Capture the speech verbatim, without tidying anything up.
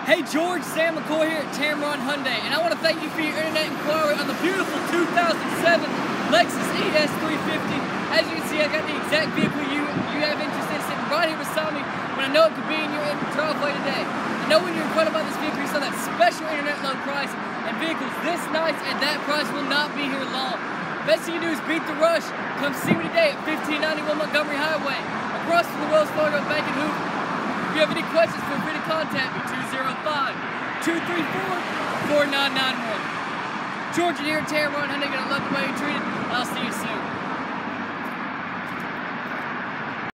Hey George, Sam McCoy here at Tameron Hyundai, and I want to thank you for your internet inquiry on the beautiful two thousand seven Lexus E S three fifty. As you can see, I got the exact vehicle you you have interest in sitting right here beside me when I know it could be in your driveway today. I know when you're inquiring about this vehicle, you saw that special internet low price, and vehicles this nice at that price will not be here long. Best thing you do is beat the rush. Come see me today at fifteen ninety-one Montgomery Highway, across from the Wells Fargo Bank in Hoover. If you have any questions, feel free to contact me, two zero five, two three four, four nine nine one. George here at Tameron Hyundai, gonna love the way you're treated. I'll see you soon.